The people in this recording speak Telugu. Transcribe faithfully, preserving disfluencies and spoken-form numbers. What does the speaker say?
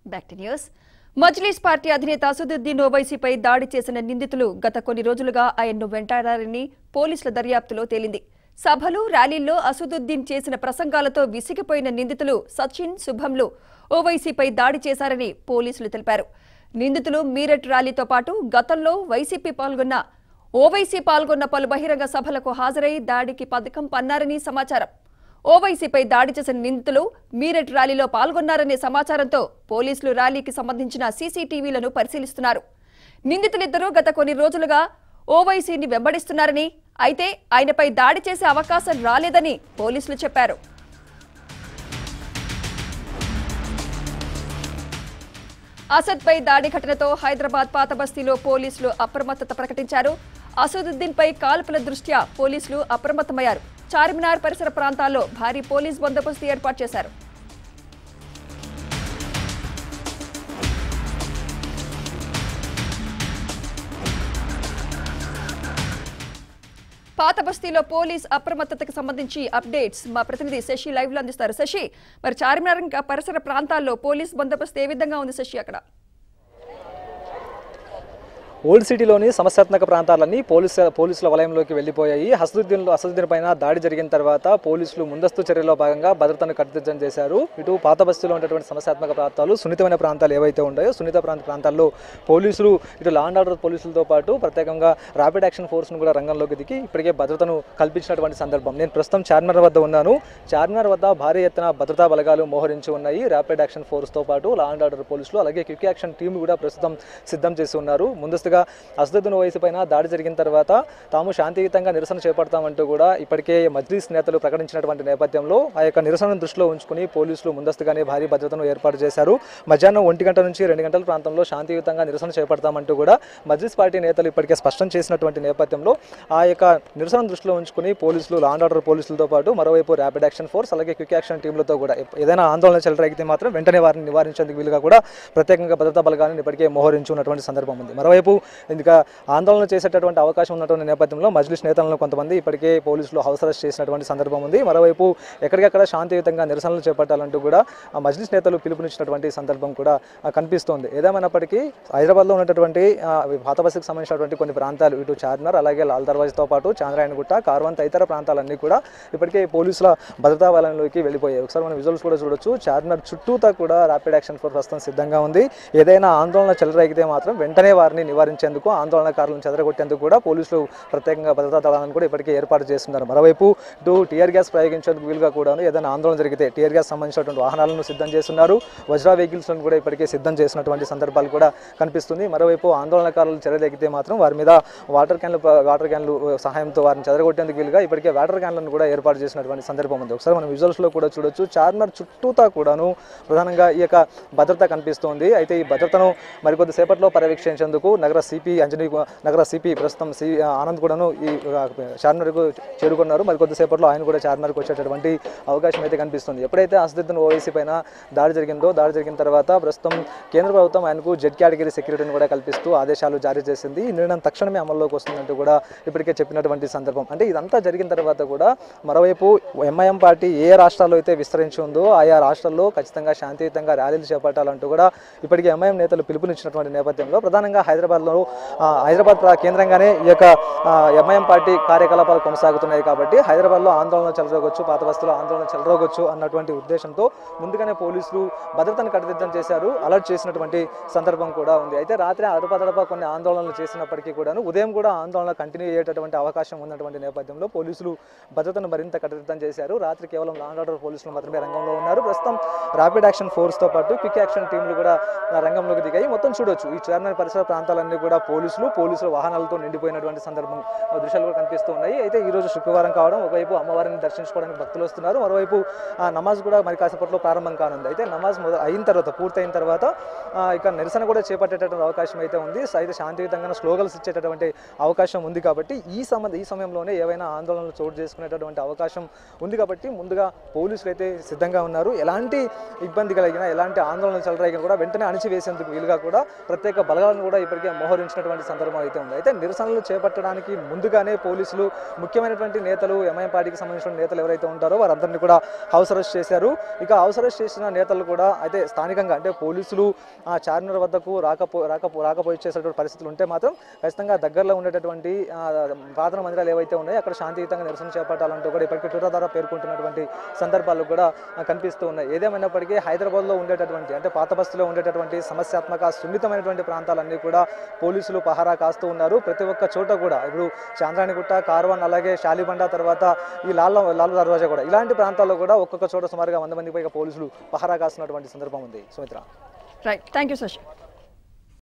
Back to news. Majlis party అధినేత అసదుద్దీన్ ఓవైసీపై దాడి చేసిన నిందితులు గత కొన్ని రోజులుగా ఆయన్ను వెంటాడారని పోలీసుల దర్యాప్తులో తేలింది. సభలు, ర్యాలీల్లో అసదుద్దీన్ చేసిన ప్రసంగాలతో విసిగిపోయిన నిందితులు సచిన్, శుభంలు ఓవైసీపై దాడి చేశారని పోలీసులు తెలిపారు. నిందితులు మీరట్ ర్యాలీతో పాటు గతంలో వైసీపీ పాల్గొన్న ఓవైసీ పాల్గొన్న పలు బహిరంగ సభలకు హాజరై దాడికి పథకం పన్నారని సమాచారం. ఓవైసీపై దాడి చేసిన నిందితులు మీరట్ ర్యాలీలో పాల్గొన్నారనే సమాచారంతో పోలీసులు ర్యాలీకి సంబంధించిన సీసీటీవీలను పరిశీలిస్తున్నారు. నిందితులిద్దరూ గత కొన్ని రోజులుగా ఓవైసీని వెంబడిస్తున్నారని, అయితే ఆయనపై దాడి చేసే అవకాశం రాలేదని పోలీసులు చెప్పారు. అసద్పై దాడి ఘటనతో హైదరాబాద్ పాత బస్తీలో పోలీసులు అప్రమత్తత ప్రకటించారు. అసదుద్దీన్పై కాల్పుల దృష్ట్యా పోలీసులు అప్రమత్తమయ్యారు. చార్మినార్ పరిసర ప్రాంతాల్లో భారీ పోలీస్ బందోబస్తు ఏర్పాటు చేశారు. పాత బస్తీలో పోలీస్ అప్రమత్తతకు సంబంధించి అప్డేట్స్ మా ప్రతినిధి శశి లైవ్ లో అందిస్తారు. శశి, మరి చార్మినార్ ఇంకా పరిసర ప్రాంతాల్లో పోలీస్ బందోబస్తు ఏ విధంగా ఉంది శశి? అక్కడ ఓల్డ్ సిటీలోని సమస్యాత్మక ప్రాంతాలన్నీ పోలీసు పోలీసుల వలయంలోకి వెళ్లిపోయాయి. అసదుద్దీన్ అసదుద్దీన్ పైన దాడి జరిగిన తర్వాత పోలీసులు ముందస్తు చర్యలో భాగంగా భద్రతను కట్టుదిట్టం చేశారు. ఇటు పాత బస్తీలో ఉన్నటువంటి సమస్యాత్మక ప్రాంతాలు, సున్నితమైన ప్రాంతాలు ఏవైతే ఉన్నాయో సున్నిత ప్రాంత ప్రాంతాల్లో పోలీసులు ఇటు లా అండ్ ఆర్డర్ పోలీసులతో పాటు ప్రత్యేకంగా ర్యాపిడ్ యాక్షన్ ఫోర్స్ను కూడా రంగంలోకి దిగి ఇప్పటికే భద్రతను కల్పించినటువంటి సందర్భం. నేను ప్రస్తుతం చార్మినార్ వద్ద ఉన్నాను. చార్మినార్ వద్ద భారీ ఎత్తున భద్రతా బలగాలు మోహరించి ఉన్నాయి. ర్యాపిడ్ యాక్షన్ ఫోర్స్తో పాటు లా అండ్ ఆర్డర్ పోలీసులు, అలాగే క్విక్ యాక్షన్ టీం కూడా ప్రస్తుతం సిద్ధం చేసి ఉన్నారు. ముందస్తుగా అసదుద్దీన్ ఓవైసీ పైన దాడి జరిగిన తర్వాత తాము శాంతియుతంగా నిరసన చేపడతామంటూ కూడా ఇప్పటికే మజ్లిస్ నేతలు ప్రకటించినటువంటి నేపథ్యంలో ఆ యొక్క నిరసనను దృష్టిలో ఉంచుకుని పోలీసులు ముందస్తుగానే భారీ భద్రతను ఏర్పాటు చేశారు. మధ్యాహ్నం ఒంటి గంట నుంచి రెండు గంటల ప్రాంతంలో శాంతియుతంగా నిరసన చేపడతామంటూ కూడా మజ్లిస్ పార్టీ నేతలు ఇప్పటికే స్పష్టం చేసినటువంటి నేపథ్యంలో ఆ యొక్క నిరసన దృష్టిలో ఉంచుకుని పోలీసులు, లా అండ్ ఆర్డర్ పోలీసులతో పాటు మరోవైపు ర్యాపిడ్ యాక్షన్ ఫోర్స్, అలాగే క్విక్ యాక్షన్ టీంలతో కూడా ఏదైనా ఆందోళన చెలరేగితే మాత్రం వెంటనే వారిని నివారించేందుకు వీలుగా కూడా ప్రత్యేకంగా భద్రతా బలగాలను ఇప్పటికే మోహరించి ఉన్నటువంటి సందర్భం ఉంది. మరోవైపు ఇంకా ఆందోళన చేసేటటువంటి అవకాశం ఉన్నటువంటి నేపథ్యంలో మజ్లిస్ నేతలను కొంతమంది ఇప్పటికే పోలీసులు హౌస్ అరెస్ట్ చేసినటువంటి సందర్భం ఉంది. మరోవైపు ఎక్కడికక్కడ శాంతియుతంగా నిరసనలు చేపట్టాలంటూ కూడా ఆ మజ్లిస్ నేతలు పిలుపునిచ్చినటువంటి సందర్భం కూడా కనిపిస్తోంది. ఏదేమైనప్పటికీ హైదరాబాద్లో ఉన్నటువంటి పాత బస్తీకి సంబంధించినటువంటి కొన్ని ప్రాంతాలు, ఇటు చార్మినార్, అలాగే లాల్ దర్వాజాతో పాటు చాంద్రాయణగుట్ట, కార్వాన్ తదితర ప్రాంతాలన్నీ కూడా ఇప్పటికే పోలీసుల భద్రతా బలంలోకి వెళ్ళిపోయాయి. ఒకసారి మనం విజువల్స్ కూడా చూడొచ్చు. చార్మినార్ చుట్టూతా కూడా ర్యాపిడ్ యాక్షన్ ఫోర్స్ ప్రస్తుతం సిద్ధంగా ఉంది. ఏదైనా ఆందోళన చెలరేగితే మాత్రం వెంటనే వారిని నివారించేందుకు, ఆందోళనకారులను చెదరగొట్టేందుకు కూడా పోలీసులు ప్రత్యేకంగా భద్రతా దళాలను కూడా ఇప్పటికే ఏర్పాటు చేస్తున్నారు. మరోవైపు ఇటు టీఆర్ గ్యాస్ ప్రయోగించేందుకు వీలుగా కూడా ఏదైనా ఆందోళన జరిగితే టీఆర్ గ్యాస్ సంబంధించినటువంటి వాహనాలను సిద్ధం చేస్తున్నారు. వజ్రా వెహికల్స్లను కూడా ఇప్పటికే సిద్ధం చేసినటువంటి సందర్భాలు కూడా కనిపిస్తుంది. మరోవైపు ఆందోళనకారులు చెరలేగితే మాత్రం వారి మీద వాటర్ క్యాన్లు వాటర్ క్యాన్లు సహాయంతో వారిని చెదరగొట్టేందుకు వీలుగా ఇప్పటికే వాటర్ క్యాన్లను కూడా ఏర్పాటు చేసినటువంటి సందర్భం ఉంది. ఒకసారి మనం విజువల్స్లో కూడా చూడొచ్చు. చార్మినార్ చుట్టూతా కూడాను ప్రధానంగా ఈ యొక్క భద్రత కనిపిస్తోంది. అయితే ఈ భద్రతను మరికొద్ది సేపట్లో పర్యవేక్షించేందుకు నగర సిపి అంజనీ నగర సిపి ప్రస్తుతం సి ఆనంద్ కూడాను ఈ చార్మినార్కు చేరుకున్నారు. మరికొద్దిసేపట్లో ఆయన కూడా చార్మినార్కు వచ్చేటటువంటి అవకాశం అయితే కనిపిస్తుంది. ఎప్పుడైతే అసదుద్దీన్ ఓవైసీ పైన దాడి జరిగిందో దాడి జరిగిన తర్వాత ప్రస్తుతం కేంద్ర ప్రభుత్వం ఆయనకు జెడ్ కేటగిరీ సెక్యూరిటీని కూడా కల్పిస్తూ ఆదేశాలు జారీ చేసింది. ఈ నిర్ణయం తక్షణమే అమల్లోకి వస్తుందంటూ కూడా ఇప్పటికే చెప్పినటువంటి సందర్భం. అంటే ఇదంతా జరిగిన తర్వాత కూడా మరోవైపు ఎంఐఎం పార్టీ ఏ రాష్ట్రాల్లో అయితే విస్తరించి ఉందో ఆయా రాష్ట్రాల్లో ఖచ్చితంగా శాంతియుతంగా ర్యాలీలు చేపట్టాలంటూ కూడా ఇప్పటికే ఎంఐఎం నేతలు పిలుపునిచ్చినటువంటి నేపథ్యంలో ప్రధానంగా హైదరాబాద్లో హైదరాబాద్ కేంద్రంగానే ఈ యొక్క ఎంఐఎం పార్టీ కార్యకలాపాలు కొనసాగుతున్నాయి కాబట్టి హైదరాబాద్లో ఆందోళన చెలరోగొచ్చు, పాత బస్తీలో ఆందోళన చెలరోగొచ్చు అన్నటువంటి ఉద్దేశంతో ముందుగానే పోలీసులు భద్రతను కట్టుదిట్టం చేశారు, అలర్ట్ చేసినటువంటి సందర్భం కూడా ఉంది. అయితే రాత్రి అడపదడప కొన్ని ఆందోళనలు చేసినప్పటికీ కూడాను ఉదయం కూడా ఆందోళన కంటిన్యూ అయ్యేటటువంటి అవకాశం ఉన్నటువంటి నేపథ్యంలో పోలీసులు భద్రతను మరింత కట్టుదిట్టం చేశారు. రాత్రి కేవలం లా అండ్ ఆర్డర్ పోలీసులు మాత్రమే రంగంలో ఉన్నారు. ప్రస్తుతం ర్యాపిడ్ యాక్షన్ ఫోర్స్తో పాటు క్విక్ యాక్షన్ టీంలు కూడా రంగంలోకి దిగాయి. మొత్తం చూడొచ్చు ఈ చార్మినార్ పరిసర ప్రాంతాలన్నీ కూడా పోలీసులు పోలీసుల వాహనాలతో నిండిపోయినటువంటి సందర్భం దృశ్యాలు కూడా కనిపిస్తూ ఉన్నాయి. అయితే ఈ రోజు శుక్రవారం కావడం, ఒకవైపు అమ్మవారిని దర్శించుకోవడానికి భక్తులు వస్తున్నారు, మరోవైపు నమాజ్ కూడా మరి కాసేపట్లో ప్రారంభం కానుంది. అయితే నమాజ్ అయిన తర్వాత పూర్తయిన తర్వాత ఇక నిరసన కూడా చేపట్టేటటువంటి అవకాశం అయితే ఉంది. అయితే శాంతియుతంగా స్లోగన్స్ ఇచ్చేటటువంటి అవకాశం ఉంది కాబట్టి ఈ సంబంధ ఈ సమయంలోనే ఏవైనా ఆందోళనలు చోటు చేసుకునేటటువంటి అవకాశం ఉంది కాబట్టి ముందుగా పోలీసులు అయితే సిద్ధంగా ఉన్నారు. ఎలాంటి ఇబ్బంది కలిగినా, ఎలాంటి ఆందోళనలు చెలరేగినా కూడా వెంటనే అణిచివేసేందుకు వీలుగా కూడా ప్రత్యేక బలగాలను కూడా ఇప్పటికే మోహరించినటువంటి సందర్భం అయితే ఉంది. అయితే నిరసనలు చేపట్టడానికి ముందుగానే పోలీసులు ముఖ్యమైనటువంటి నేతలు ఎంఐఎం పార్టీకి సంబంధించిన నేతలు ఎవరైతే ఉంటారో వారందరినీ కూడా హౌస్ అరెస్ట్ చేశారు. ఇక హౌస్ అరెస్ట్ చేసిన నేతలు కూడా అయితే స్థానికంగా అంటే పోలీసులు ఆ చార్మినార్ వద్దకు రాకపో రాకపో రాకపోయి చేసేటువంటి పరిస్థితులు ఉంటే మాత్రం ఖచ్చితంగా దగ్గరలో ఉండేటటువంటి ప్రార్థన మందిరాలు ఏవైతే ఉన్నాయో అక్కడ శాంతియుతంగా నిరసన చేపట్టాలంటూ కూడా ఇప్పటికీ ట్విట్టర్ ద్వారా పేర్కొంటున్నటువంటి సందర్భాలు కూడా కనిపిస్తూ ఉన్నాయి. ఏదేమైనప్పటికీ హైదరాబాద్లో ఉండేటటువంటి అంటే పాత బస్తీలో ఉండేటటువంటి సమస్యాత్మక సున్నితమైనటువంటి ప్రాంతాలన్నీ కూడా పోలీసులు పహారా కాస్తూ ఉన్నారు. ప్రతి ఒక్క చోట కూడా ఇప్పుడు చాంద్రానిగుట్ట, కార్వన్, అలాగే షాలిబండ, తర్వాత ఈ లాల్ లాల్ దర్వాజా కూడా ఇలాంటి ప్రాంతాల్లో కూడా ఒక్కొక్క చోట సుమారుగా వంద మంది పైగా పోలీసులు పహారా కాస్తున్నటువంటి సందర్భం ఉంది. Sumitra. Right, thank you Shashi.